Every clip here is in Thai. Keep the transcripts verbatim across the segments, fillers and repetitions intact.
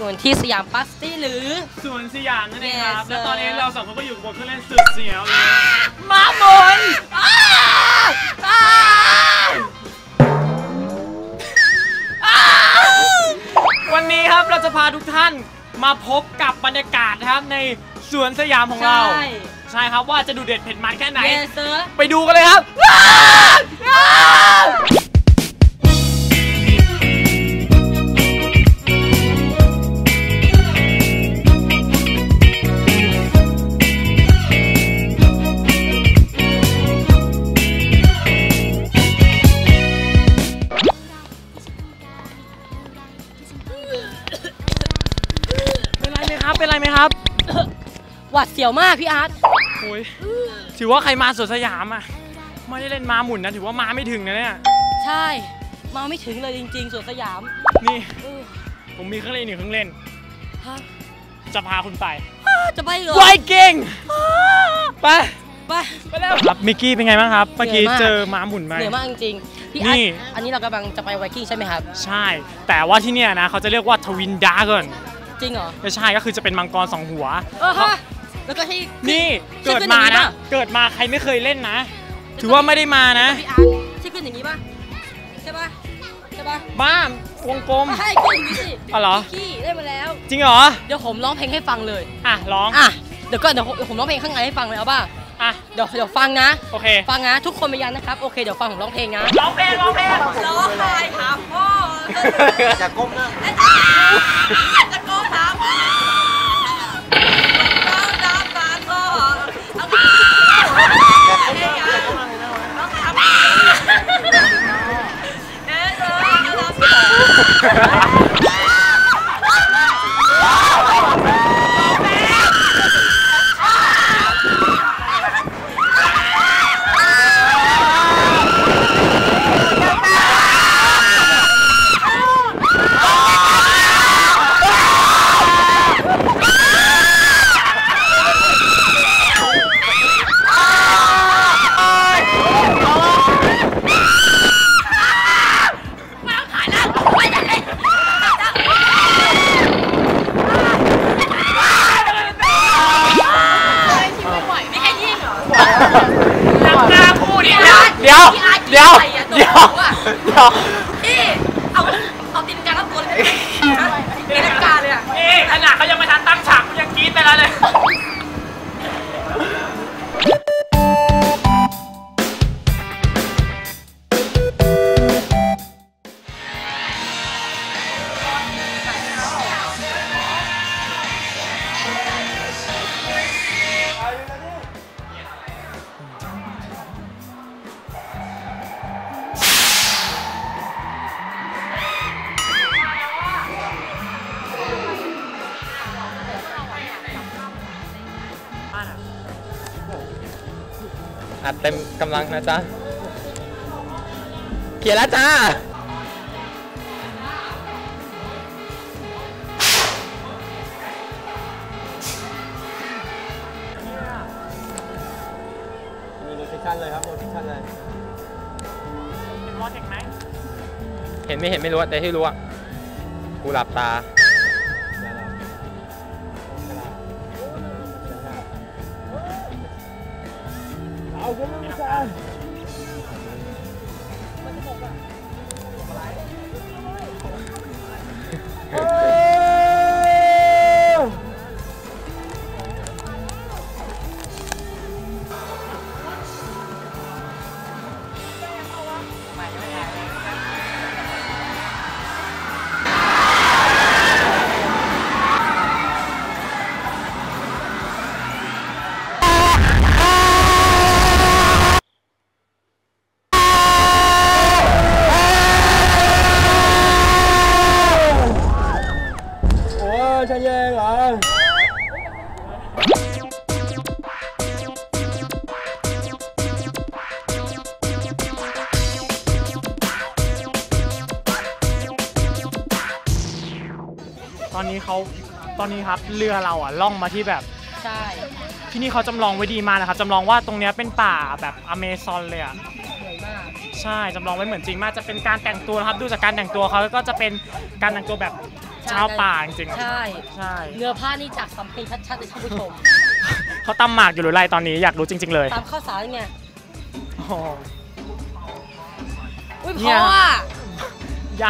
กันที่สยามพาร์คซิตี้หรือสวนสยามนั่นเองครับ Yes, และตอนนี้เราสองคนก็อยู่บนเครื่องเล่นสุดเสียวเลยมาบนวันนี้ครับเราจะพาทุกท่านมาพบกับบรรยากาศนะครับในสวนสยามของเราใช่ครับว่าจะดูเด็ดเผ็ดมันแค่ไหน Yes, sir. ไปดูกันเลยครับเป็นไรไหมครับเป็นไรไหมครับหวาดเสียวมากพี่อาร์ตโอ้ยถือว่าใครมาสวนสยามอ่ะไม่ได้เล่นม้าหมุนนะถือว่ามาไม่ถึงนะเนี่ยใช่มาไม่ถึงเลยจริงๆสวนสยามนี่ผมมีเครื่องเล่นหนึ่งเครื่องเล่นจะพาคุณไปจะไปเหรอไวกิ้งไปไปไปแล้วครับมิกกี้เป็นไงบ้างครับเมื่อกี้เจอม้าหมุนไหมเหนื่อยมากจริงๆพี่อาร์ตอันนี้เรากำลังจะไปไวกิ้งใช่ไหมครับใช่แต่ว่าที่เนี่ยนะเขาจะเรียกว่าทวินดาร์กอนจริงเหรอไม่ใช่ก็คือจะเป็นมังกรสองหัวแล้วก็ที่นี่เกิดมานะเกิดมาใครไม่เคยเล่นนะถือว่าไม่ได้มานะพี่อาร์ตใช่ขึ้นอย่างนี้ป่ะใช่ป่ะใช่ป่ะบ้าวงกลมใช่ขึ้นอย่างนี้สิอ๋อเหรอขี้ได้มาแล้วจริงเหรอเดี๋ยวผมร้องเพลงให้ฟังเลยอ่ะร้องอ่ะเดี๋ยวก็เดี๋ยวผมร้องเพลงข้างในให้ฟังเลยเอาป่ะอ่ะเดี๋ยวเดี๋ยวฟังนะโอเคฟังนะทุกคนไปยันนะครับโอเคเดี๋ยวฟังผมร้องเพลงนะร้องเพลงร้องเพลงร้องไห้ถามพ่อจะก้มหน้าจะก้มถามพ่อน้ำตาพ่อเอาไปน้องถามเอ๊ะเออเดี๋ยวเดี๋ยวเดี๋ยวเดี๋ยวพี่เอาเอาตีนกาแล้วตัวเลยตีนกาเลยอ่ะเอ๊ะขนาดเขายังไม่ทันตั้งฉากเขายังกรี๊ดไปแล้วเลยอัดเต็มกำลังนะจ๊ะเขียนแล้วจ้ามีโลเคชั่นเลยครับโลเคชั่นเลยเห็นวอลเทคไหมเห็นไม่เห็นไม่รู้แต่ที่รู้อ่ะกูหลับตาเอาขึ้นมาจ้ามันจะบอกว่าใช่ยังเหรอตอนนี้เขาตอนนี้ครับเรือเราอ่ะล่องมาที่แบบใช่ที่นี่เขาจำลองไว้ดีมากนะครับจำลองว่าตรงนี้เป็นป่าแบบอเมซอนเลยอ่ะสวยมากใช่จำลองไว้เหมือนจริงมากจะเป็นการแต่งตัวนะครับดูจากการแต่งตัวเขาก็จะเป็นการแต่งตัวแบบชาวป่าจริงๆใช่ใช่เนื้อผ้านี่จากสำเพ็งชัดๆเลยท่านผู้ชมเขาตำหมากอยู่หรือไรตอนนี้อยากรู้จริง ๆ เลยตามข้าวสารไงโอ้โหอุ้ยเนี่พ่ยออ่ะยัง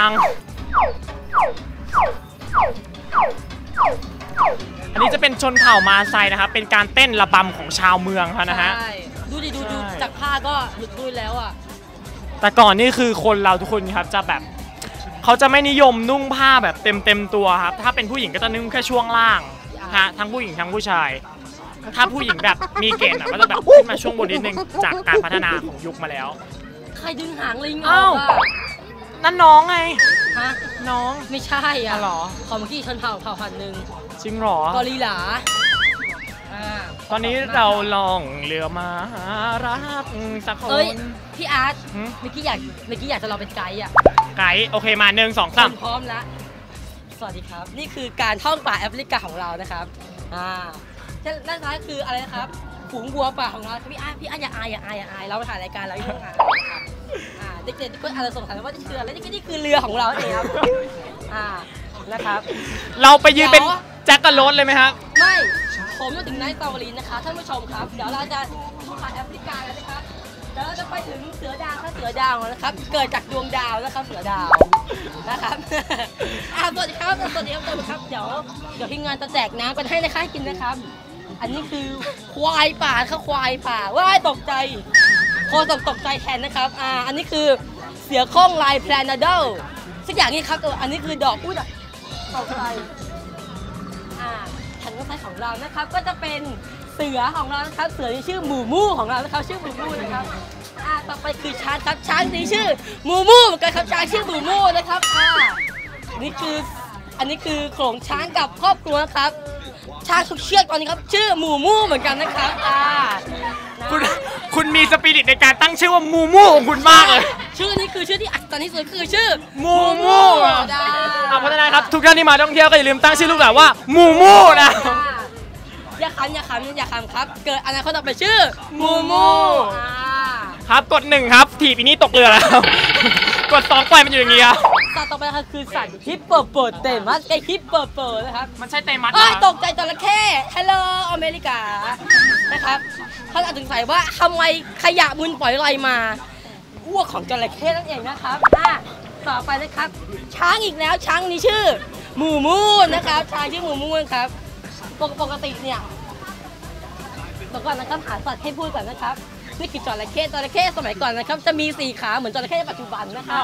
อันนี้จะเป็นชนเผ่ามาไซนะครับ เป็นการเต้นระบำของชาวเมืองเขานะฮะใช่ดูดิดูดูใช่จากผ้าก็หลุดลุยแล้วอ่ะแต่ก่อนนี่คือคนเราทุกคนครับจะแบบเขาจะไม่นิยมนุ่งผ้าแบบเต็มเต็มตัวครับ ถ้าเป็นผู้หญิงก็จะนุ่งแค่ช่วงล่างฮะทั้งผู้หญิงทั้งผู้ชาย ถ้าผู้หญิงแบบมีเกณฑ์อะก็จะแบบขึ้นมาช่วงบนนิดนึงจากการพัฒนาของยุคมาแล้วใครดึงหางลิงออ้าอวกอ่ะนั่นน้องไงฮะน้องไม่ใช่อ่ะอ๋อเหรอของเมื่อกี้ชนเผ่าเผ่าพันธุ์หนึ่งจริงเหรอกอริลลาอ่าตอนนี้เราลองเรือมาหารักสักคเอ้ยนพี่อาร์ตหืมเมื่อกี้อยากเมื่อกี้อยากจะลองเป็นไกด์อ่ะไกด์โอเคมาหนึ่งสองสามพร้อมแล้วสวัสดีครับ นี่คือการท่องป่าแอฟริกาของเรานะครับอ่าด้านซ้ายคืออะไรนะครับฝูงวัวป่าของเราครับพี่อาร์ตพี่อาร์ตอย่าอายอย่าอายอย่าอายเราไปถ่ายรายการเราอยู่อ่ะอ่าเด็กๆก็อาจจะสงสัยว่านี่คืออะไรนี่คือนี่คือเรือของเราเองครับอ่านะครับเราไปยืนเป็นเดี๋ยวแจ็คกับโรสเลยไหมครับไม่ผมจะถึงไนท์สตรอเบอรี่นะคะท่านผู้ชมครับ เดี๋ยวเราจะท่องป่าแอฟริกาแล้วนะครับเดี๋ยวเราจะไปถึงเสือดาวครับเสือดาวนะครับ เกิดจากดวงดาวนะครับเสือดาวนะครับ อ่าสวัสดีครับสวัสดีครับสวัสดีครับเดี๋ยวเดี๋ยวทีมงานจะแจกน้ำกันให้นะคะให้กินนะครับ อันนี้คือควายป่าครับควายป่าว้ายตกใจโคตกตกใจแทนนะครับอ่าอันนี้คือเสือโคร่งลายแพลนเดลสักอย่างนี้ครับเอออันนี้คือดอกอุ้ยตกใจอ่าถังน้ำใสของเรานะครับก็จะเป็นเสือของเรานะครับเสือที่ชื่อหมูมู่ของเรานะครับชื่อหมูมู่นะครับอ่าต่อไปคือช้างครับช้างที่ชื่อหมูมู่เหมือนกันครับช้างชื่อหมูมู่นะครับอ่านี่คืออันนี้คือโขลงช้างกับครอบครัวนะครับช้างทุกเชือกตอนนี้ครับชื่อหมูมู่เหมือนกันนะครับอ่านะคุณคุณมีสปิริตในการตั้งชื่อว่ามูมูของคุณมากเลยชื่อนี้คือชื่อที่อัศจรรย์ที่สุดคือชื่อมูมูอ่ะได้อ่ะเพราะฉะนั้นครับทุกท่านที่มาท่องเที่ยวก็อย่าลืมตั้งชื่อลูกหลานว่ามูมูนะอ่าอย่าขำอย่าขำอย่าขำครับ เกิดอนาคตต่อไปชื่อมูมูอ่าครับกดหนึ่งครับถีบอีนี่ตกเรือแล้ว กดสองปล่อยมันอยู่อย่างงี้ครับสัตว์ต่อไปนะครับคือสัตว์ฮิปโปโปเตมัสไอฮิปโปโปนะครับมันใช่เตมัสเหรเอ้ยอตกใจจระเข้ฮัลโหลอเมริกานะครับเขาอาจสงสัยว่าทำไมขยะมูลปล่อยลอยมาอ้วกของจระเข้นั่นเองนะครับอ่ะต่อไปนะครับ ช้างอีกแล้วช้างนี้ชื่อหมูมูนะครับช้างชื่อหมูมูครับปกปกติเนี่ยเดี๋ยวก่อนนะครับหาสัตว์ให้พูดก่อนนะครับนี่คือจระเข้จระเข้สมัยก่อนนะครับจะมีสี่ขาเหมือนจระเข้ในปัจจุบันนะครับ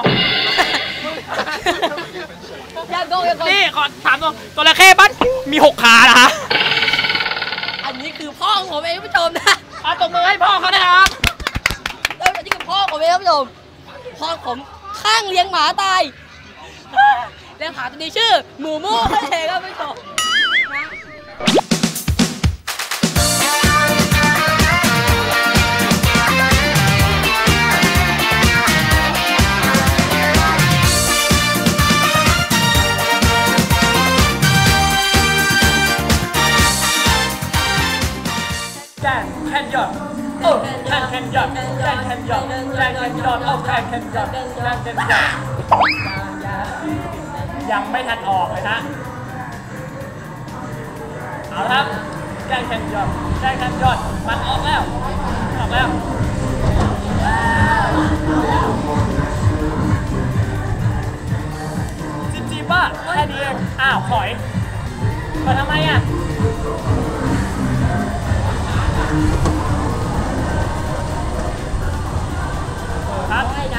อย่าโกงอย่าโกงนี่ขอถามตัวตัวระเข้บ้านมีหกขานะฮะอันนี้คือพ่อของผมเองผู้ชมนะอ่ะตบมือให้พ่อเขานะครับเอ้ยอันนี้คือพ่อผมเองผู้ชมพ่อผมข้างเลี้ยงหมาตายเลี้ยงหมาตัวนี้ชื่อหมูมูนั่นเองครับผู้ชมนะแกนแคนยอดโอ้แคนแคนยอดแกนแคนยอดแกนแคนยอดโอ้แคนแคนยอดแกนแคนยอดยังไม่ทันออกเลยนะเอาละครับแกนแคนยอดแกนแคนยอดมันออกแล้วออกแล้วจิ๊บจิ๊บป่ะแค่นี้เองอ้าวถอยมาทำไมอ่ะครับไม่นะ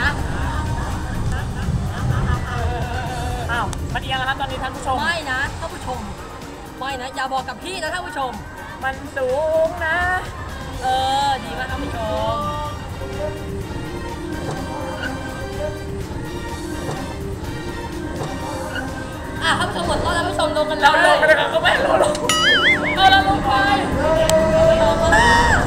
อ้าวมันเอียงแล้วครับตอนนี้ท่านผู้ชมไม่นะท่านผู้ชมไม่นะอย่าบอกกับพี่นะท่านผู้ชมมันสูงนะเออดีมากท่านผู้ชมอ่ะท่านผู้ชมหมดรอบแล้วท่านผู้ชมลงกันเลยเราลงไปเลยครับก็ไม่เราลงเอาเราลงไปลงกันเลย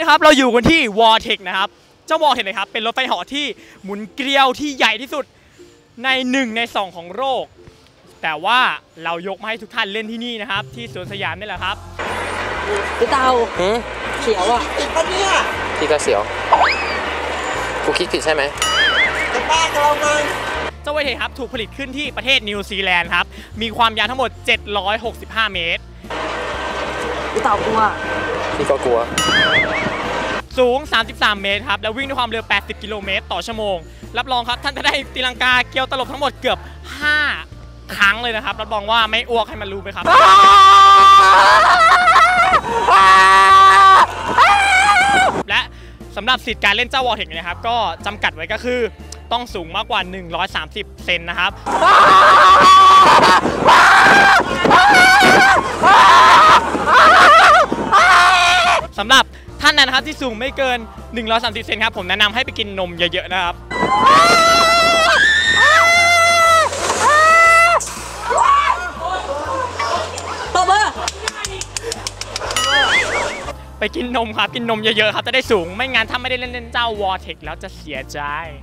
นะครับเราอยู่กันที่ Vortex นะครับเจ้า Vortex นะครับเป็นรถไฟเหาะที่หมุนเกลียวที่ใหญ่ที่สุดในหนึ่งในสองของโลกแต่ว่าเรายกมาให้ทุกท่านเล่นที่นี่นะครับที่สวนสยามนี่แหละครับพี่เตาเขียวอ่ะติดปะเนี่ยพี่ก็เสียวกูคิดผิดใช่ไหมจะบ้าเราไงเจ้า Vortex ครับถูกผลิตขึ้นที่ประเทศนิวซีแลนด์ครับมีความยาวทั้งหมดเจ็ดร้อยหกสิบห้าเมตรพี่เตากลัวพี่ก็กลัวสูงสามสิบสามเมตรครับแล้ววิ่งด้วยความเร็วแปดสิบกิโลเมตรต่อชั่วโมงรับรองครับท่านจะได้ตีลังกาเกียวตลบทั้งหมดเกือบห้าครั้งเลยนะครับรับรองว่าไม่อ้วกให้มันรู้ไปครับและสำหรับสิทธิ์การเล่นเจ้า Vortex นะครับก็จำกัดไว้ก็คือต้องสูงมากกว่าหนึ่งร้อยสามสิบเซนนะครับสำหรับท่านนั้นนะครับที่สูงไม่เกินหนึ่งร้อยสามสิบเซนครับผมแนะนำให้ไปกินนมเยอะๆนะครับตบมือไปกินนมครับกินนมเยอะๆครับจะได้สูงไม่งั้นถ้าไม่ได้เล่นเล่นเจ้า Vortex แล้วจะเสียใจ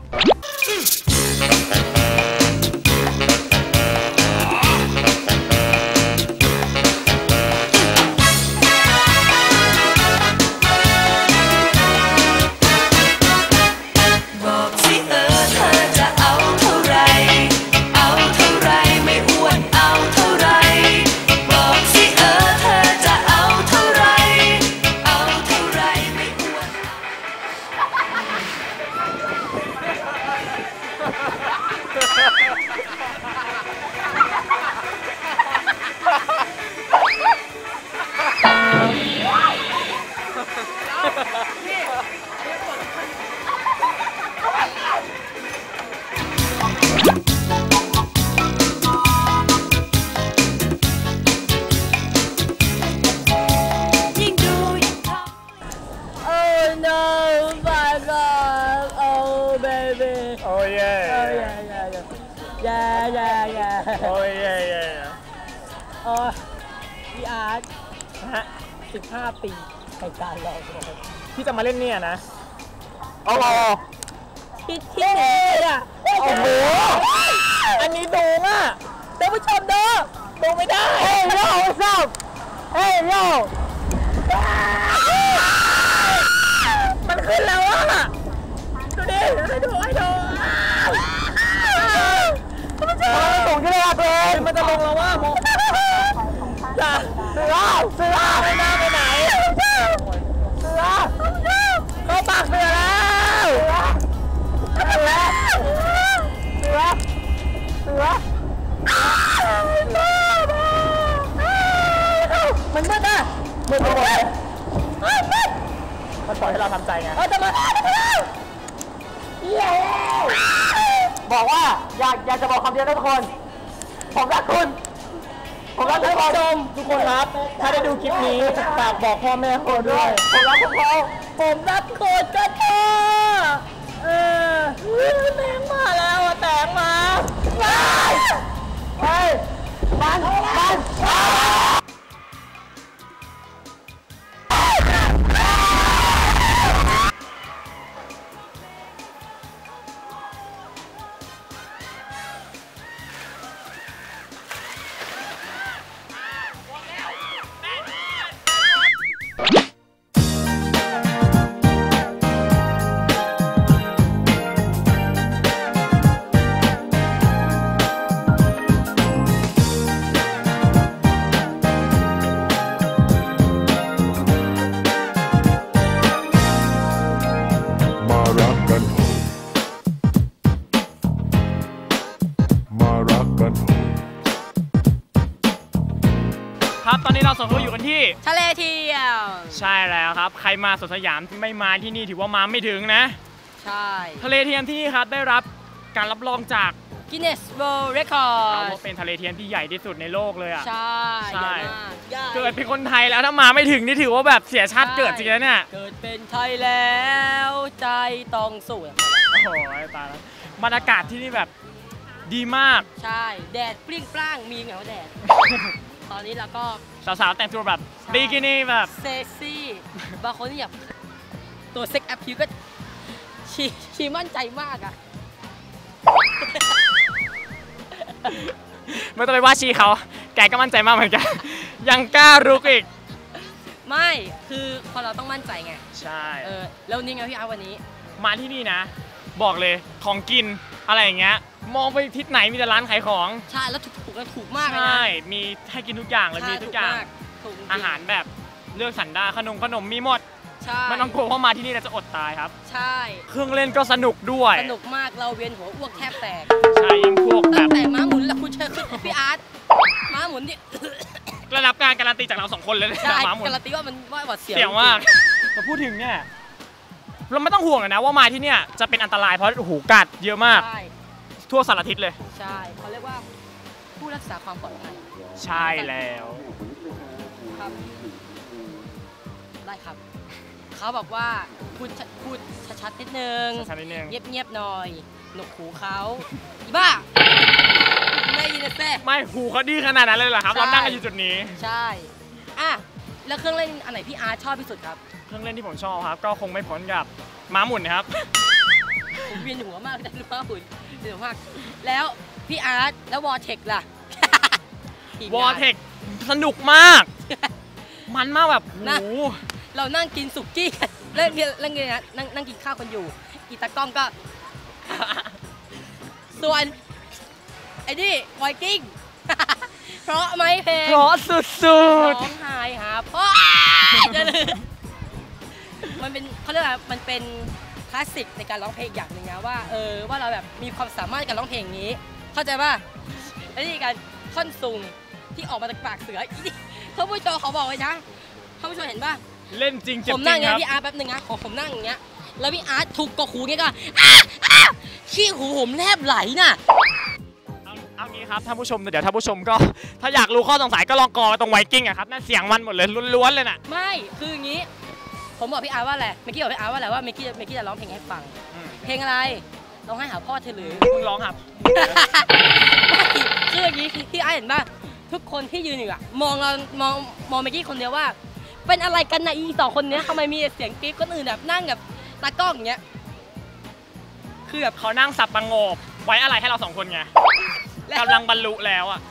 พี่อาร์ตฮะสิบห้าปีในการรอที่จะมาเล่นเนี่ยนะเอารอที่ที่ไหนอ่ะโอ้โหอันนี้ดูอ่ะท่านผู้ชมดูดูไม่ได้เฮ้ยโย่ซับเฮ้ยโย่มันขึ้นแล้วอ่ะดูดิให้ดูให้ดูมันสูงขึ้นเลยอ่ะตัวเองมันจะลงแล้วว่าโมจ้าเสือเสือไปหน้าไปไหนเสือเข้าปากเสือแล้วเสือเสือเสือมันมืดอ่ะมืดไปหมดเลยมันปล่อยให้เราทำใจไงเออจะมาบอกว่าอยากอยากจะบอกคำเดียวทุกคนผมรักคุณผมรักทุกคนทุกคนครับถ้าได้ดูคลิปนี้ฝากบอกพ่อแม่คนด้วยผมรักพวกเขาผมรักโคตรกันเถอะเออแตงมาแล้วอะแตงมาไปไปมันมันครับตอนนี้เราสองคนอยู่กันที่ทะเลเที่ยวใช่แล้วครับใครมาสวนสยามที่ไม่มาที่นี่ถือว่ามาไม่ถึงนะใช่ทะเลเทียมที่นี่ครับได้รับการรับรองจาก Guinness World Record ว่าเป็นทะเลเทียมที่ใหญ่ที่สุดในโลกเลยอ่ะใช่ใช่เกิดเป็นคนไทยแล้วถ้ามาไม่ถึงนี่ถือว่าแบบเสียชาติเกิดจริงๆเนี่ยเกิดเป็นไทยแล้วใจต้องสู้โอ้โหตายแล้วบรรยากาศที่นี่แบบดีมากใช่แดดปลิ้งปล้างมีเหงาแดดตอนนี้เราก็สาวๆแต่งตัวแบบบิกินี่แบบเซ็กซี่บางคนนี่อยากตัวเซ็กแอปพิวก็ชีชีมั่นใจมากอะไม่ต้องไปว่าชีเขาแกก็มั่นใจมากเหมือนกันยังกล้ารุกอีกไม่คือพอเราต้องมั่นใจไงใช่เออแล้วนี่ไงพี่อาร์ตวันนี้มาที่นี่นะ บอกเลยของกินอะไรอย่างเงี้ยมองไปทิศไหนมีแต่ร้านขายของใช่แล้วถูกถูกแล้วถูกมากเลยใช่นะมีให้กินทุกอย่างเลยใช่มีทุกอย่างถูกมากถูกจงๆอาหารแบบเลือกสรรได้ขนมขนมมีหมดใช่ไม่ต้องกลัวว่ามาที่นี่เราจะอดตายครับใช่เครื่องเล่นก็สนุกด้วยสนุกมากเราเวียนหัวอ้วกแทบแตกใช่ยิ่งพวกแบตั้งบแต่ม้าหมุนแล้วคุณเชิญขึ้นพี่อาร์ตม้าหมุนนี่ได้รับการการันตีจากเราสองคนเลยนะใช่หมาหมุนการันตีว่ามันว่าหวัดเสียวเสียวมากแต่พูดถึงเนี่ยเราไม่ต้องห่วงเลยนะว่ามาที่เนี่ยจะเป็นอันตรายเพราะหูกัดเยอะมากใช่ทั่วสารทิศเลยใช่เขาเรียกว่าผู้รักษาความปลอดภัยใช่แล้วครับได้ครับเขาบอกว่าพูดชัดพูดชัดๆนิดนึงชัดๆนิดนึงเงียบๆหน่อยหนวกหูเขาอีบ้าไม่ยินนะเซ่ไม่หูเขาดีขนาดนั้นเลยเหรอครับใช่เรานั่งกันอยู่จุดนี้ใช่อ่ะแล้วเครื่องเล่นอันไหนพี่อาร์ตชอบที่สุดครับเครื่องเล่นที่ผมชอบครับ ก็คงไม่พ้นกับม้าหมุนนะครับผมเวียนหัวมากแต่รู้ว่าหุ่นเวียนหัวมากแล้วพี่อาร์ตแล้ววอเทคล่ะ ทีมงานวอเทคสนุกมาก มันมากแบบนะโอ้โหเรานั่งกินสุกี้กันเล่นเล่นกันนะนั่งนั่งกินข้าวกันอยู่อีตากล้องก็ ส่วนไอ้นี่ไวกิ้ง เพราะไหมเพลงเพราะสุดร้องไห้หาพ่อจะลืมมันเป็นเขาเรียกอะไรมันเป็นคลาสสิกในการร้องเพลงอย่างหนึ่งนะว่าเออว่าเราแบบมีความสามารถในการร้องเพลงอย่างนี้ เข้าใจป่ะไอ้นี่การท่อนซุงที่ออกมาจากปากเสืออีนี่ท่านผู้ชมเขาบอกไว้นะท่านผู้ชมเห็นป่ะๆ เล่นจริงเจ็บผมจรินั่งงอย่างครับพี่อาร์ตแป๊บนึงนะของผมนั่งอย่างเงี้ยแล้วพี่อาร์ตถูกกกหูเงี้ยก็อ้าอ้าขี้หูผมแลบไหลน่ะเอาเอางี้ครับท่านผู้ชมเดี๋ยวท่านผู้ชมก็ ถ้าอยากรู้ข้อสงสัยก็ลองกอไปตรงไวกิ้งอะครับนั่นเสียงมันหมดเลยล้วนๆเลยน่ะไม่คืออย่างนี้ ผมบอกพี่อาร์ตว่าอะไรเมื่อกี้บอกพี่อาร์ตว่าอะไรว่าเมื่อกี้เมื่อกี้จะร้องเพลงให้ฟังอืมเพลงอะไรร้องให้หาพ่อเธอหรือมึงร้องครับคืออย่างนี้พี่อาร์ตเห็นป่ะทุกคนที่ยืนอยู่อะมองเรามองมองเมื่อกี้คนเดียวว่า เป็นอะไรกันนะอีสองคนเนี้ยทำไมมีเสียงกรี๊ดคนอื่นแบบนั่งแบบตากล้องอย่างเงี้ยคือแบบเขานั่งสับประงกไว้อะไรให้เราสองคนไงแล้วกำลังบรรลุแล้วอ่ะ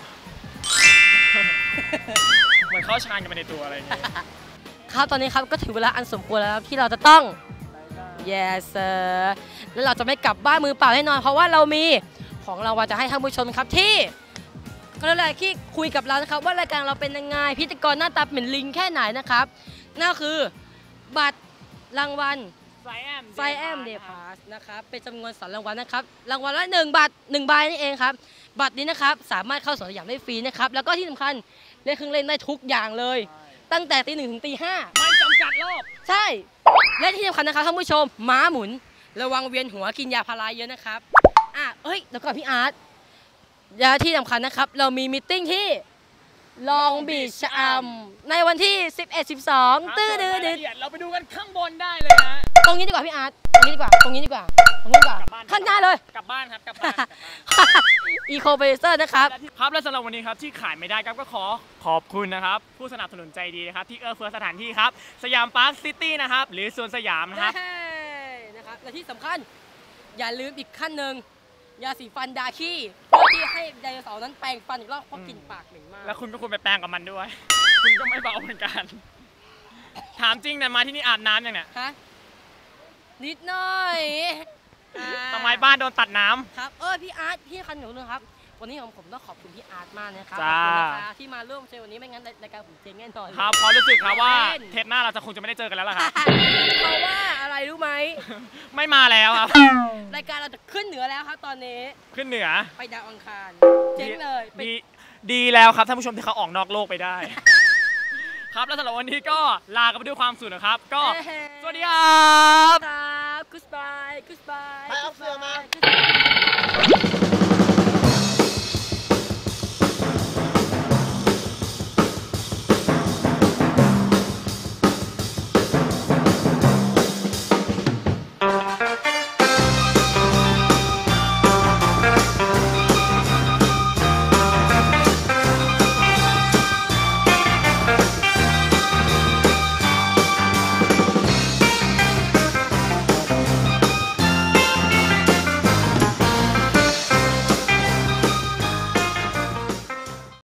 เหมือนเข้าฌานกันไปในตัวอะไรอย่างเงี้ยครับตอนนี้ครับก็ถึงเวลาอันสมควรแล้วครับที่เราจะต้อง yes sir แล้วเราจะไม่กลับบ้านมือเปล่าแน่นอน เพราะว่าเรามีของรางวัลจะให้ท่านผู้ชมครับที่ก็แล้วแหละที่คุยกับเรานะครับว่ารายการเราเป็นยังไงพิธีกรหน้าตาเหมือนลิงแค่ไหนนะครับนั่นคือบัตรรางวัลไซแอมไฟแอมเดพาสนะครับเป็นจำนวนสองรางวัลนะครับรางวัลละหนึ่งบาทหนึ่งใบนี่เองครับบัตรนี้นะครับสามารถเข้าสวนสยามได้ฟรีนะครับแล้วก็ที่สำคัญเล่นเครื่องเล่นได้ทุกอย่างเลย ตั้งแต่ตีหนึ่งถึงตีห้าไม่จำกัดรอบใช่ และที่สำคัญนะครับท่านผู้ชมม้าหมุน ระวังเวียนหัวกินยาพาราเยอะนะครับอ่ะเอ้ยแล้วก่อนพี่อาร์ตยาที่สำคัญนะครับ เรามีมิทติ้งที่ลองบีชชะอำในวันที่ สิบเอ็ด สิบสอง ตื้อดื้อดื้อเราไปดูกันข้างบนได้เลยนะตรงนี้ดีกว่าพี่อาร์ตตรงนี้ดีกว่าตรงนี้ดีกว่าตรงนี้ดีกว่ากลับบ้านข้างหน้าเลยกลับบ้านครับกลับบ้านกลับบ้านอีโคเบเซอร์นะครับครับและสำหรับวันนี้ครับที่ขายไม่ได้ครับก็ขอขอบคุณนะครับผู้สนับสนุนใจดีนะครับที่เอื้อเฟื้อสถานที่ครับสยามพาร์คซิตี้นะครับหรือสวนสยามนะครับเฮ้นะครับและที่สำคัญอย่าลืมอีกขั้นหนึ่งยาสีฟันดาคีเพื่อที่ให้ไดโนเสาร์นั้นแปรงฟันอีกรอบเพราะกลิ่นปากเหม็นมากแล้วคุณก็ควรไปแปลงกับมันด้วย คุณก็ไม่เบาเหมือนกัน ถามจริงเนี่ยมาที่นี่อาบน้ำยังเนี่ยฮะนิดหน่อยอ่าทำไมบ้านโดนตัดน้ำครับเออพี่อาร์ตพี่คันหนูนึงครับวันนี้ผมผมต้องขอบคุณพี่อาร์ตมากนะครับจ้าขอบคุณนะคะที่มาร่วมเชยวันนี้ไม่งั้นรายการผมเจ๊งแน่นอนครับเพราะรู้สึกครับว่าเล่นเทปหน้าเราจะคงจะไม่ได้เจอกันแล้วล่ะครับเพราะว่าอะไรรู้ไหมไม่มาแล้วครับรายการเราจะขึ้นเหนือแล้วครับตอนนี้ขึ้นเหนือไปดาวอังคารเจ๊งเลยไปดีดีแล้วครับท่านผู้ชมที่เขาออกนอกโลกไปได้ ครับแล้วสำหรับวันนี้ก็ลากันไปด้วยความสุขนะครับ ก็เฮ้สวัสดีครับครับ goodbye goodbye ไปเอาเสื้อมา goodbye